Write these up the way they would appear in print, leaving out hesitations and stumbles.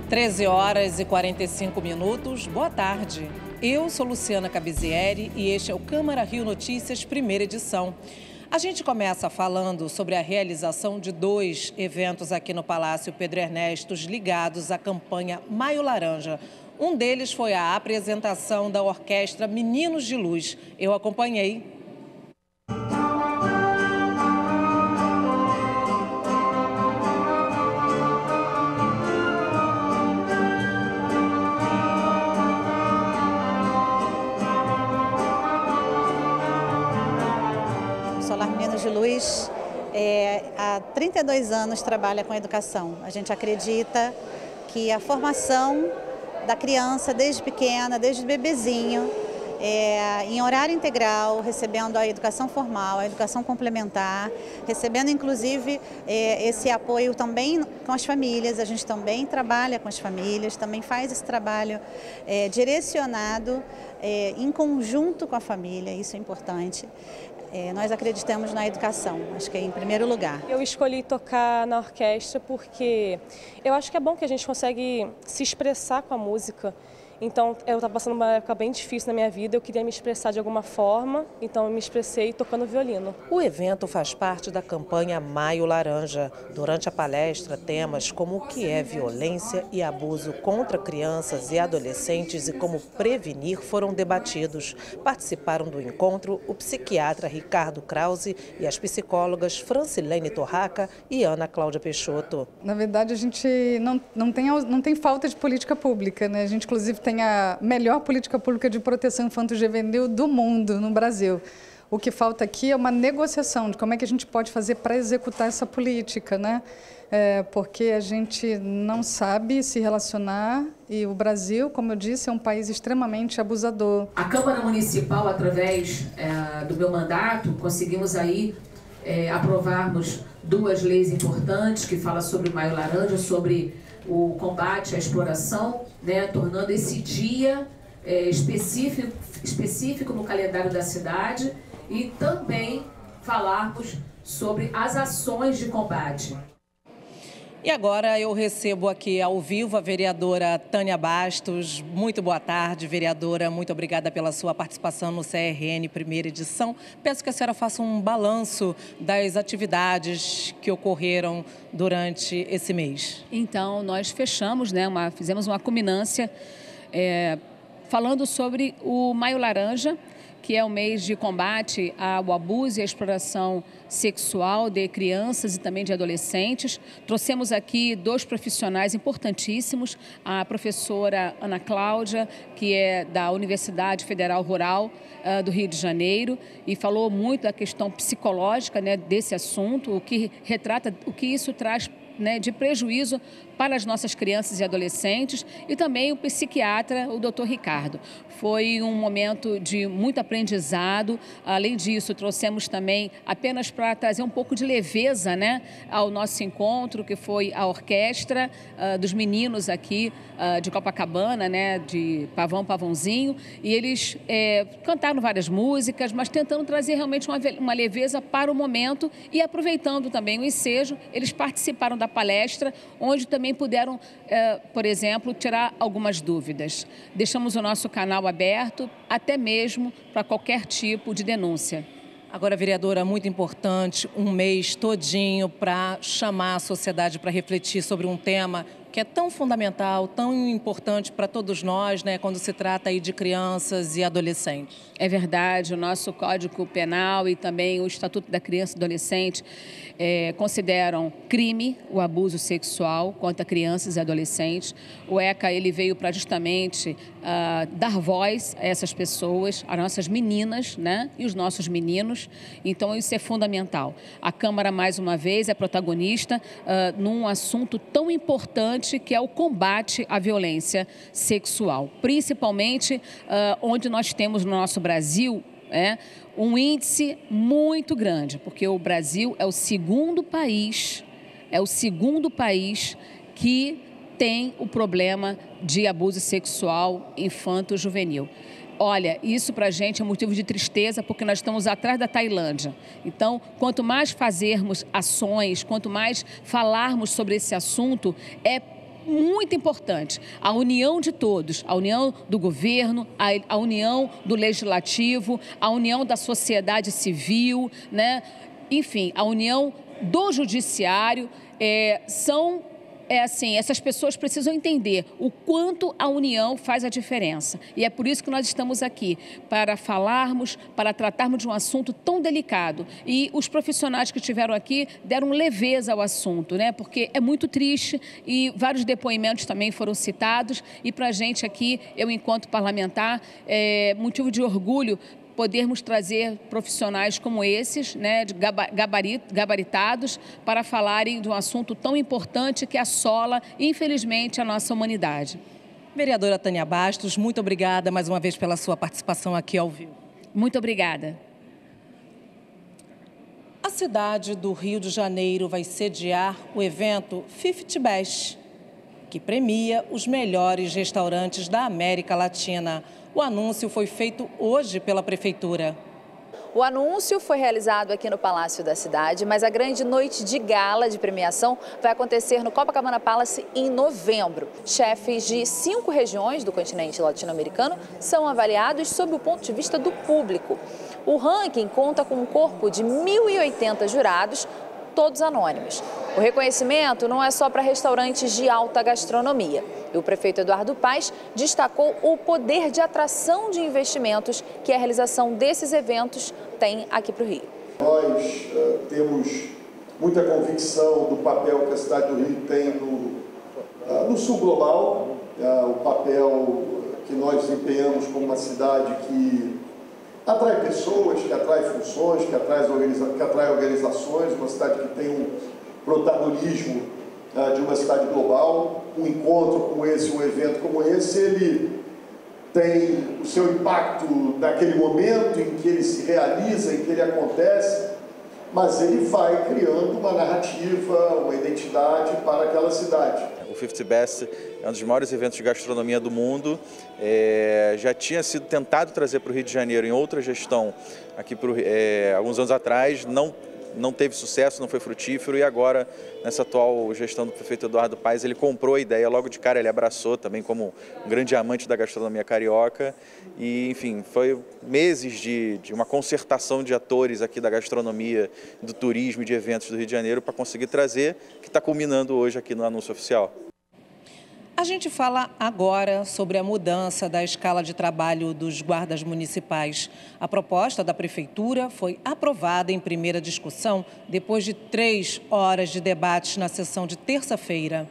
13h45. Boa tarde. Eu sou Luciana Cabizieri e este é o Câmara Rio Notícias, primeira edição. A gente começa falando sobre a realização de 2 eventos aqui no Palácio Pedro Ernesto ligados à campanha Maio Laranja. Um deles foi a apresentação da orquestra Meninos de Luz. Eu acompanhei. Solar Meninos de Luz, há 32 anos trabalha com a educação. A gente acredita que a formação da criança desde pequena, desde bebezinho, em horário integral, recebendo a educação formal, a educação complementar, recebendo inclusive esse apoio também com as famílias. A gente também trabalha com as famílias, também faz esse trabalho direcionado em conjunto com a família, isso é importante. Nós acreditamos na educação, acho que é em primeiro lugar. Eu escolhi tocar na orquestra porque eu acho que é bom que a gente consegue se expressar com a música. Então, eu estava passando uma época bem difícil na minha vida, eu queria me expressar de alguma forma, então eu me expressei tocando violino. O evento faz parte da campanha Maio Laranja. Durante a palestra, temas como o que é violência e abuso contra crianças e adolescentes e como prevenir foram debatidos. Participaram do encontro o psiquiatra Ricardo Krause e as psicólogas Francilene Torraca e Ana Cláudia Peixoto. Na verdade, a gente não tem falta de política pública, né? A gente, inclusive, tem a melhor política pública de proteção infanto-juvenil do mundo, no Brasil. O que falta aqui é uma negociação de como é que a gente pode fazer para executar essa política, né? Porque a gente não sabe se relacionar e o Brasil, como eu disse, é um país extremamente abusador. A Câmara Municipal, através do meu mandato, conseguimos aí aprovarmos 2 leis importantes que falam sobre o Maio Laranja, sobre o combate à exploração, né, tornando esse dia específico no calendário da cidade e também falarmos sobre as ações de combate. E agora eu recebo aqui ao vivo a vereadora Tânia Bastos. Muito boa tarde, vereadora. Muito obrigada pela sua participação no CRN primeira edição. Peço que a senhora faça um balanço das atividades que ocorreram durante esse mês. Então, nós fechamos, né, fizemos uma culminância falando sobre o Maio Laranja, que é o mês de combate ao abuso e à exploração sexual de crianças e também de adolescentes. Trouxemos aqui 2 profissionais importantíssimos, a professora Ana Cláudia, que é da Universidade Federal Rural do Rio de Janeiro, e falou muito da questão psicológica, né, desse assunto, o que retrata, o que isso traz, né, de prejuízo para as nossas crianças e adolescentes, e também o psiquiatra, o Dr. Ricardo. Foi um momento de muito aprendizado. Além disso, trouxemos também, apenas para trazer um pouco de leveza, né, ao nosso encontro, que foi a orquestra dos meninos aqui de Copacabana, né, de Pavãozinho, e eles cantaram várias músicas, mas tentando trazer realmente uma leveza para o momento e aproveitando também o ensejo, eles participaram da palestra, onde também puderam, por exemplo, tirar algumas dúvidas. Deixamos o nosso canal aberto, até mesmo para qualquer tipo de denúncia. Agora, vereadora, muito importante, um mês todinho para chamar a sociedade para refletir sobre um tema que é tão fundamental, tão importante para todos nós, né, quando se trata aí de crianças e adolescentes. É verdade, o nosso Código Penal e também o Estatuto da Criança e Adolescente consideram crime o abuso sexual contra crianças e adolescentes. O ECA ele veio para justamente dar voz a essas pessoas, as nossas meninas, né, e os nossos meninos. Então isso é fundamental. A Câmara, mais uma vez, é protagonista num assunto tão importante que é o combate à violência sexual, principalmente onde nós temos no nosso Brasil um índice muito grande, porque o Brasil é o segundo país que tem o problema de abuso sexual infanto-juvenil. Olha, isso para a gente é motivo de tristeza, porque nós estamos atrás da Tailândia. Então, quanto mais fazermos ações, quanto mais falarmos sobre esse assunto, é muito importante a união de todos, a união do governo, a união do legislativo, a união da sociedade civil, né? Enfim, a união do judiciário. Essas pessoas precisam entender o quanto a união faz a diferença. E é por isso que nós estamos aqui, para falarmos, para tratarmos de um assunto tão delicado. E os profissionais que estiveram aqui deram leveza ao assunto, né? Porque é muito triste e vários depoimentos também foram citados. E para a gente aqui, eu enquanto parlamentar, é motivo de orgulho podermos trazer profissionais como esses, né, gabaritados, para falarem de um assunto tão importante que assola, infelizmente, a nossa humanidade. Vereadora Tânia Bastos, muito obrigada mais uma vez pela sua participação aqui ao vivo. Muito obrigada. A cidade do Rio de Janeiro vai sediar o evento 50 Best, que premia os melhores restaurantes da América Latina. O anúncio foi feito hoje pela Prefeitura. O anúncio foi realizado aqui no Palácio da Cidade, mas a grande noite de gala de premiação vai acontecer no Copacabana Palace em novembro. Chefes de 5 regiões do continente latino-americano são avaliados sob o ponto de vista do público. O ranking conta com um corpo de 1.080 jurados, todos anônimos. O reconhecimento não é só para restaurantes de alta gastronomia. E o prefeito Eduardo Paes destacou o poder de atração de investimentos que a realização desses eventos tem aqui para o Rio. Nós temos muita convicção do papel que a cidade do Rio tem no sul global, o papel que nós desempenhamos como uma cidade que atrai pessoas, que atrai funções, que atrai organizações, uma cidade que tem um protagonismo de uma cidade global. Um encontro como esse, um evento como esse, ele tem o seu impacto naquele momento em que ele se realiza, em que ele acontece, mas ele vai criando uma narrativa, uma identidade para aquela cidade. O 50 Best é um dos maiores eventos de gastronomia do mundo. Já tinha sido tentado trazer para o Rio de Janeiro em outra gestão, aqui alguns anos atrás, não teve sucesso, não foi frutífero, e agora, nessa atual gestão do prefeito Eduardo Paes, ele comprou a ideia, logo de cara ele abraçou também como um grande amante da gastronomia carioca, e enfim, foi meses de uma concertação de atores aqui da gastronomia, do turismo e de eventos do Rio de Janeiro para conseguir trazer, que está culminando hoje aqui no anúncio oficial. A gente fala agora sobre a mudança da escala de trabalho dos guardas municipais. A proposta da Prefeitura foi aprovada em primeira discussão depois de 3 horas de debates na sessão de terça-feira.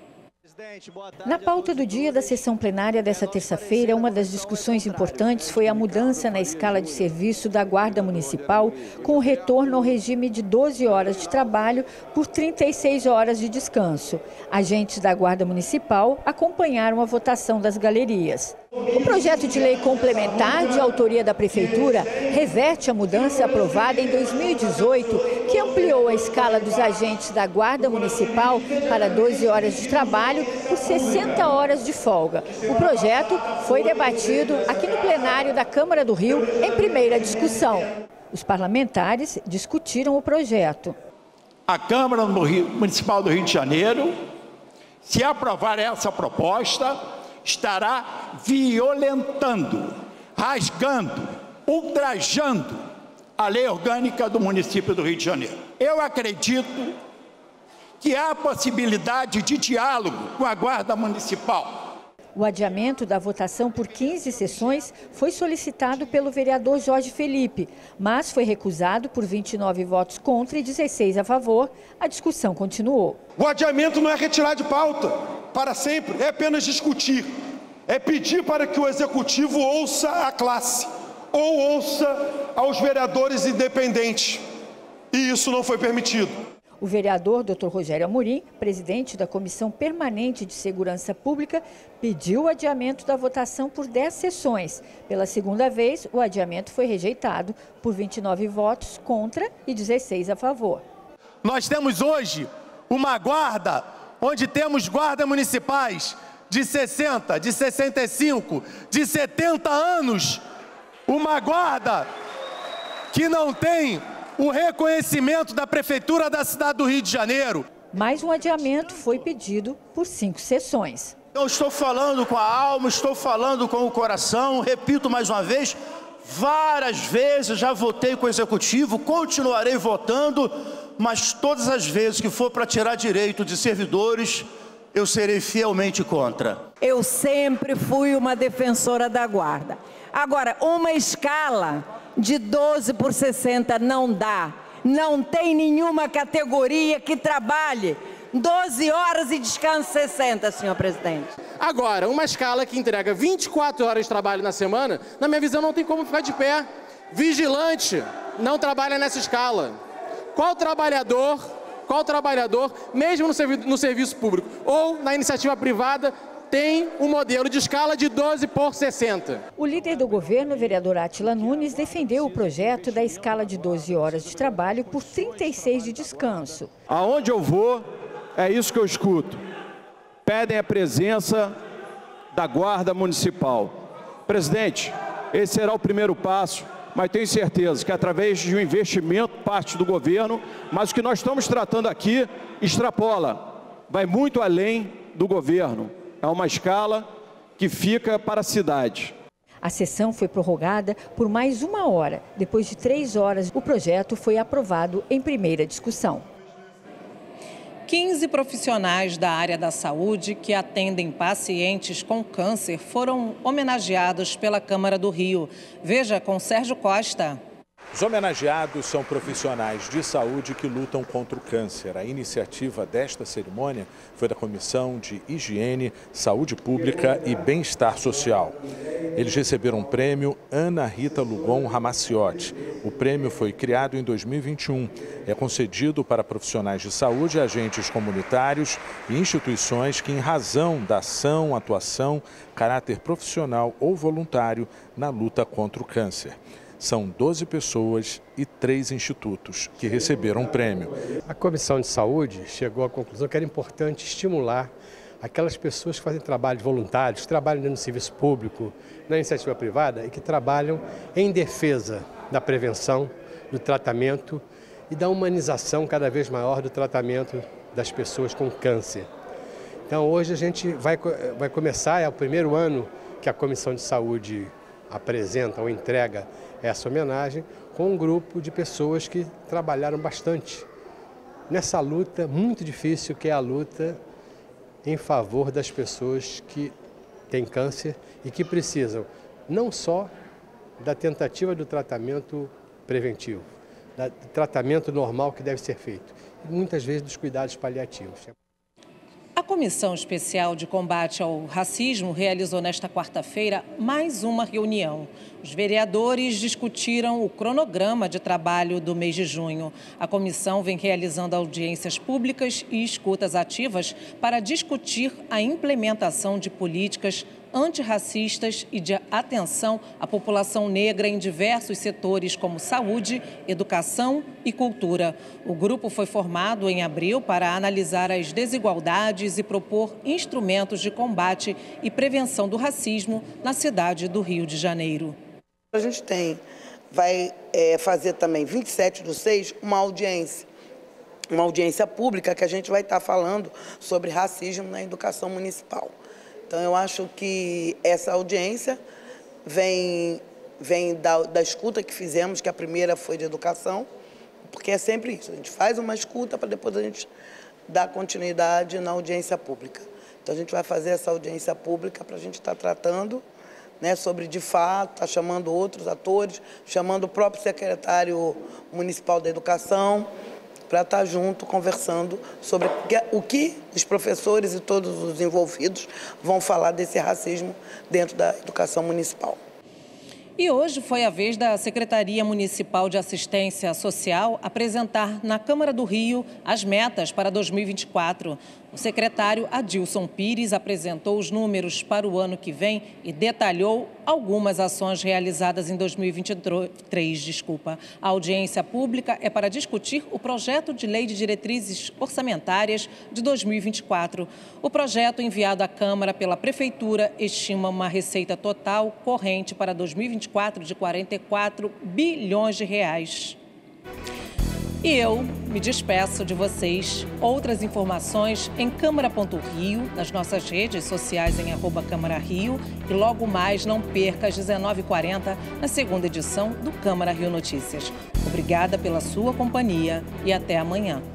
Na pauta do dia da sessão plenária desta terça-feira, uma das discussões importantes foi a mudança na escala de serviço da Guarda Municipal, com o retorno ao regime de 12 horas de trabalho por 36 horas de descanso. Agentes da Guarda Municipal acompanharam a votação das galerias. O projeto de lei complementar de autoria da Prefeitura reverte a mudança aprovada em 2018, que ampliou a escala dos agentes da Guarda Municipal para 12 horas de trabalho por 60 horas de folga. O projeto foi debatido aqui no plenário da Câmara do Rio em primeira discussão. Os parlamentares discutiram o projeto. A Câmara Municipal do Rio de Janeiro, se aprovar essa proposta, estará violentando, rasgando, ultrajando a lei orgânica do município do Rio de Janeiro. Eu acredito que há possibilidade de diálogo com a Guarda Municipal. O adiamento da votação por 15 sessões foi solicitado pelo vereador Jorge Felipe, mas foi recusado por 29 votos contra e 16 a favor. A discussão continuou. O adiamento não é retirar de pauta para sempre, é apenas discutir. É pedir para que o Executivo ouça a classe, ou ouça aos vereadores independentes. E isso não foi permitido. O vereador Dr. Rogério Amorim, presidente da Comissão Permanente de Segurança Pública, pediu o adiamento da votação por 10 sessões. Pela segunda vez, o adiamento foi rejeitado por 29 votos contra e 16 a favor. Nós temos hoje uma guarda, onde temos guardas municipais de 60, de 65, de 70 anos. Uma guarda que não tem o reconhecimento da Prefeitura da cidade do Rio de Janeiro. Mais um adiamento foi pedido por 5 sessões. Eu estou falando com a alma, estou falando com o coração, repito mais uma vez, várias vezes já votei com o Executivo, continuarei votando, mas todas as vezes que for para tirar direito de servidores, eu serei fielmente contra. Eu sempre fui uma defensora da guarda. Agora, uma escala de 12 por 60 não dá. Não tem nenhuma categoria que trabalhe 12 horas e descanse 60, senhor presidente. Agora, uma escala que entrega 24 horas de trabalho na semana, na minha visão, não tem como ficar de pé. Vigilante não trabalha nessa escala. Qual trabalhador, mesmo no serviço público ou na iniciativa privada, tem um modelo de escala de 12 por 60. O líder do governo, vereador Átila Nunes, defendeu o projeto da escala de 12 horas de trabalho por 36 de descanso. Aonde eu vou, é isso que eu escuto. Pedem a presença da Guarda Municipal. Presidente, esse será o primeiro passo, mas tenho certeza que através de um investimento, parte do governo, mas o que nós estamos tratando aqui extrapola, vai muito além do governo. É uma escala que fica para a cidade. A sessão foi prorrogada por mais 1 hora. Depois de 3 horas, o projeto foi aprovado em primeira discussão. 15 profissionais da área da saúde que atendem pacientes com câncer foram homenageados pela Câmara do Rio. Veja com Sérgio Costa. Os homenageados são profissionais de saúde que lutam contra o câncer. A iniciativa desta cerimônia foi da Comissão de Higiene, Saúde Pública e Bem-Estar Social. Eles receberam o prêmio Ana Rita Lugon Ramaciotti. O prêmio foi criado em 2021. É concedido para profissionais de saúde, agentes comunitários e instituições que, em razão da ação, atuação, caráter profissional ou voluntário na luta contra o câncer. São 12 pessoas e 3 institutos que receberam o prêmio. A Comissão de Saúde chegou à conclusão que era importante estimular aquelas pessoas que fazem trabalhos voluntários, que trabalham no serviço público, na iniciativa privada e que trabalham em defesa da prevenção, do tratamento e da humanização cada vez maior do tratamento das pessoas com câncer. Então hoje a gente vai começar, é o primeiro ano que a Comissão de Saúde apresenta ou entrega essa homenagem com um grupo de pessoas que trabalharam bastante nessa luta muito difícil que é a luta em favor das pessoas que têm câncer e que precisam não só da tentativa do tratamento preventivo, do tratamento normal que deve ser feito, e muitas vezes dos cuidados paliativos. A Comissão Especial de Combate ao Racismo realizou nesta quarta-feira mais uma reunião. Os vereadores discutiram o cronograma de trabalho do mês de junho. A comissão vem realizando audiências públicas e escutas ativas para discutir a implementação de políticas antirracistas e de atenção à população negra em diversos setores como saúde, educação e cultura. O grupo foi formado em abril para analisar as desigualdades e propor instrumentos de combate e prevenção do racismo na cidade do Rio de Janeiro. A gente vai fazer também 27/6 uma audiência pública que a gente vai estar falando sobre racismo na educação municipal. Então, eu acho que essa audiência vem da escuta que fizemos, que a primeira foi de educação, porque é sempre isso, a gente faz uma escuta para depois a gente dar continuidade na audiência pública. Então, a gente vai fazer essa audiência pública para a gente estar tratando, né, sobre, de fato, está chamando outros atores, chamando o próprio secretário municipal da educação, para estar junto, conversando sobre o que os professores e todos os envolvidos vão falar desse racismo dentro da educação municipal. E hoje foi a vez da Secretaria Municipal de Assistência Social apresentar na Câmara do Rio as metas para 2024. O secretário Adilson Pires apresentou os números para o ano que vem e detalhou algumas ações realizadas em 2023. A audiência pública é para discutir o projeto de lei de diretrizes orçamentárias de 2024. O projeto enviado à Câmara pela Prefeitura estima uma receita total corrente para 2024 de R$ 44 bilhões. E eu me despeço de vocês. Outras informações em Câmara.rio, nas nossas redes sociais em @CâmaraRio e logo mais não perca às 19h40 na segunda edição do Câmara Rio Notícias. Obrigada pela sua companhia e até amanhã.